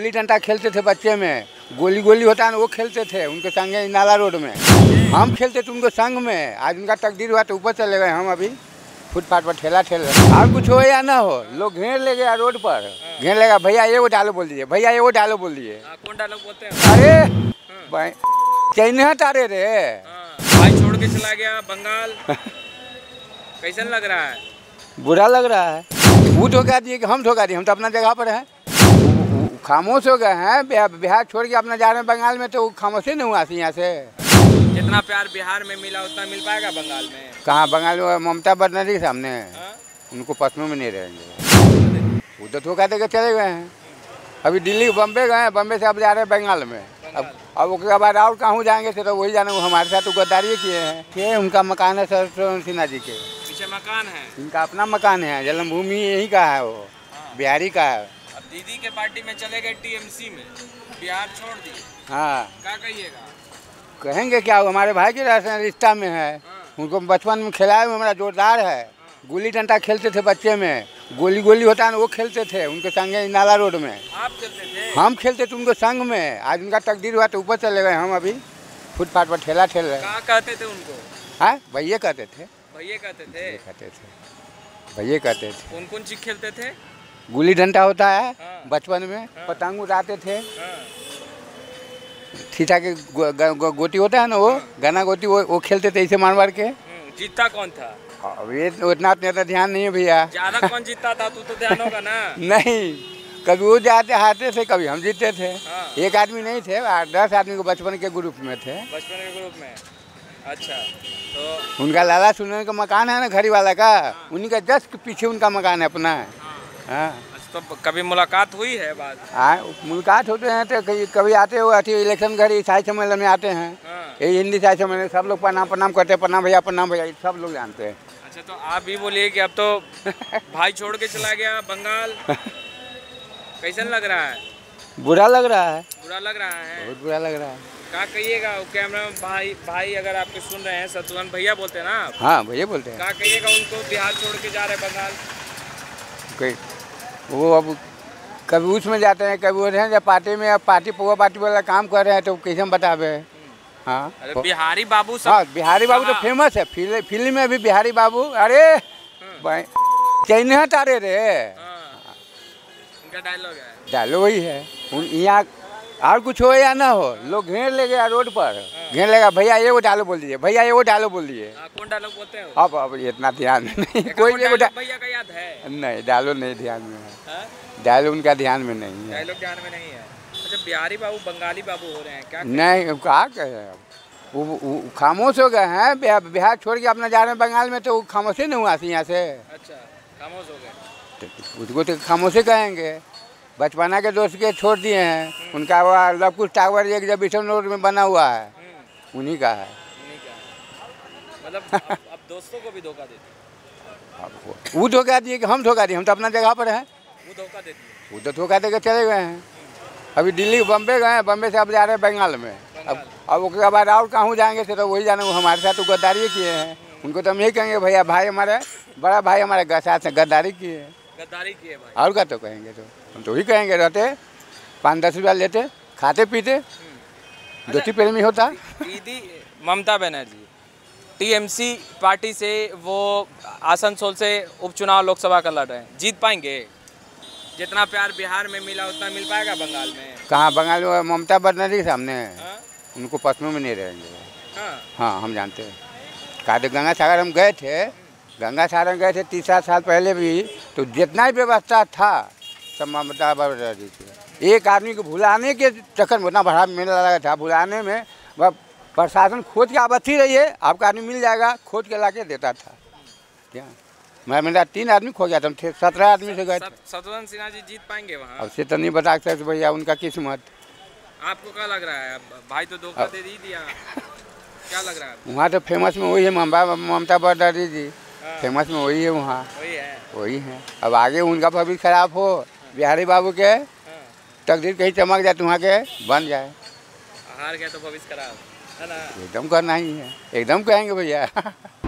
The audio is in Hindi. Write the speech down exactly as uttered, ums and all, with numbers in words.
गुल्ली डंडा खेलते थे बच्चे में, गोली गोली होता है ना वो खेलते थे उनके संग नाला रोड में। हम खेलते थे उनको संग में। आज उनका तकदीर हुआ तो ऊपर चले गए, हम अभी फुटपाथ पर ठेला ठेल रहे। और कुछ हो या ना हो, लोग घेर ले गया रोड पर, घेर लेगा भैया ये वो डालो बोल दिए, भैया ये वो डालो बोल दिए। कौन डालो बोलते हैं? अरे चैन तारे रे, भाई छोड़ के चला गया बंगाल। कैसा लग रहा है? बुरा लग रहा है। वो धोखा दिए कि हम धोखा दिए, हम तो अपना जगह पर हैं, खामोश हो गए हैं। बिहार छोड़ के अपना जा रहे हैं बंगाल में, तो खामोश ही नहीं हुआ यहाँ से। जितना प्यार बिहार में मिला उतना मिल पाएगा बंगाल में? कहाँ बंगाल में ममता बनर्जी के सामने है? उनको पश्चिम में नहीं रहेंगे, वो तो धोखा दे के चले गए हैं। अभी दिल्ली बम्बे गए हैं, बम्बे से अब जा रहे हैं बंगाल में। अब अब उसके बाद और कहाँ जाएंगे तो वही जाने, वो हमारे साथ तो गद्दारी किए हैं। ये उनका मकान है शरद सिन्हा जी के पीछे मकान है, इनका अपना मकान है, जन्मभूमि यही का है, वो बिहारी का है। अब दीदी के पार्टी में चले गए टीएमसी में, बिहार छोड़ दिए। हाँ क्या कहिएगा? कहेंगे क्या, हमारे भाई के रिश्ता में है। उनको बचपन में खिलाया हुआ हमारा जोरदार है। गुल्ली डंडा खेलते थे बच्चे में, गोली गोली होता है ना वो खेलते थे उनके संग नाला रोड में। आप खेलते थे? हम खेलते थे उनको संग में। आज उनका तकदीर हुआ तो ऊपर चले गए, हम अभी फुटपाथ पर ठेला ठेल रहे। क्या कहते थे उनको? हाँ भैया कहते थे, भैया कहते थे, कहते थे भैया कहते थे। कौन कौन चीज खेलते थे? गुल्ली डंडा होता है। हाँ। बचपन में हाँ। पतंग उड़ाते थे। हाँ। ठीठा के गो, गो, गो, गोटी होता है ना वो, हाँ। गाना गोटी, वो वो खेलते थे इसे मार मार के। जीतता कौन था? अब ये उतना तो ध्यान नहीं है भैया। ज्यादा कौन जीतता था? तू तो ध्यान होगा ना। नहीं, कभी वो जाते हारते थे, कभी हम जीतते थे। हाँ। एक आदमी नहीं थे, आठ दस आदमी को बचपन के ग्रुप में थे। बचपन के ग्रुप में? अच्छा, तो उनका लाला सुनने का मकान है ना घड़ी वाला का, उन्हीं का जस्ट पीछे उनका मकान है अपना। हाँ, तो कभी मुलाकात हुई है बात? हाँ मुलाकात होते हैं तो कभी कभी आते हो, अति इलेक्शन घड़ी ईसाई सम्मेलन में आते हैं। यही हिंदी ईसाई सम्मेलन, सब लोग प्रणाम प्रणाम करते हैं, प्रणाम भैया प्रणाम भैया, सब लोग जानते हैं। अच्छा, तो आप भी बोलिए कि अब तो भाई छोड़ के चला गया बंगाल। कैसा लग रहा है? बुरा लग रहा है। बुरा लग रहा है, बहुत बुरा लग रहा है। क्या कहिएगा? कैमरा भाई भाई अगर आपके सुन रहे हैं, शत्रुघ्न भैया बोलते हैं ना आप? हाँ भैया बोलते हैं। क्या कहिएगा उनको, बिहार छोड़ के जा रहे बंगाल? कोई वो अब कभी उसमें जाते हैं, कभी वो हैं जब पार्टी में, अब पार्टी पुआ पार्टी वाला काम कर रहे हैं तो कैसे हम बतावे। हाँ अरे बिहारी बाबू सब। हाँ बिहारी बाबू तो फेमस है, फिल्म फिल्म में भी बिहारी बाबू। अरे चैन तारे रे, उनका डायलॉग है, डायलॉग वही है। यहाँ और कुछ हो या ना हो, लोग घेर ले गया रोड पर, घेर लेगा भैया ये वो डालो बोल दिए, भैया ये वो डालो बोल दिए। कौन डायलॉग बोलते हैं? अब अब इतना ध्यान में नहीं, कोई भैया का याद है? नहीं, डायलॉग नहीं ध्यान में है, डायलॉग उनका ध्यान में नहीं है, डायलॉग ध्यान में नहीं है। अच्छा, बिहारी बाबू बंगाली बाबू हो रहे हैं क्या? नहीं, क्या कहे, वो खामोश हो गए हैं। बिहार छोड़ के अपना जा रहे हैं बंगाल में, तो खामोश ही नहीं हुआ यहाँ से। अच्छा, खामोश हो गए, उसको तो खामोश ही कहेंगे। बचपना के दोस्त के छोड़ दिए हैं, उनका वो लवकुश टावर एक जब बिशन रोड में बना हुआ है, उन्हीं का है। उन्हीं का मतलब अब, अब दोस्तों को भी धोखा देते? वो धोखा दिए कि हम धोखा दिए, हम तो अपना जगह पर हैं। वो धोखा देती? वो तो धोखा दे के चले गए हैं। अभी दिल्ली बम्बे गए हैं, बम्बे से अब जा रहे हैं बंगाल में। अब अब उसके बाद और कहाँ जाएंगे तो वही जाने, वो हमारे साथ तो गद्दारी किए हैं। उनको तो हम यही कहेंगे भैया, भाई हमारे बड़ा भाई हमारे साथ गद्दारी किए हैं। गद्दारी किए भाई, और क्या तो कहेंगे, तो हम तो ही कहेंगे। रहते पाँच दस रुपया लेते, खाते पीते, दोस्ती प्रेमी होता। दीदी ममता बनर्जी टीएमसी पार्टी से वो आसनसोल से उपचुनाव लोकसभा का लड़ रहे हैं, जीत पाएंगे? जितना प्यार बिहार में मिला उतना मिल पाएगा बंगाल में? कहाँ बंगाल में ममता बनर्जी के सामने है, हाँ? उनको पश्चिम में नहीं रहेंगे। हाँ, हाँ हम जानते हैं। कहा तो गंगा सागर हम गए थे, गंगा सागर गए थे तीस सात साल पहले भी, तो जितना ही व्यवस्था था सब ममता बनर्जी थी। एक आदमी को भुलाने के चक्कर में उतना बड़ा मेला लगा था, भुलाने में वह प्रशासन खोज के आप अच्छी रही है, आपका आदमी मिल जाएगा, खोज के ला के देता था। क्या मैं मेरा तीन आदमी खो गया था, हम थे सत्रह आदमी से गए थे। शत्रुघ्न सिन्हा जी जीत पाएंगे वहाँ? अब से तो नहीं बता सकते भैया, उनका किस्मत। आपको क्या लग रहा है? भाई तो धोखा दे ही दिया, क्या लग रहा है? वहाँ तो फेमस में वही है, ममता बनर्जी जी फेमस में वही है, वहाँ वही है, वही है। अब आगे उनका भविष्य खराब हो, बिहारी बाबू के तकदीर कहीं चमक जाए तो वहाँ के बन जाए। हार गया तो भविष्य खराब है ना? एकदम करना ही है, एकदम कहेंगे भैया।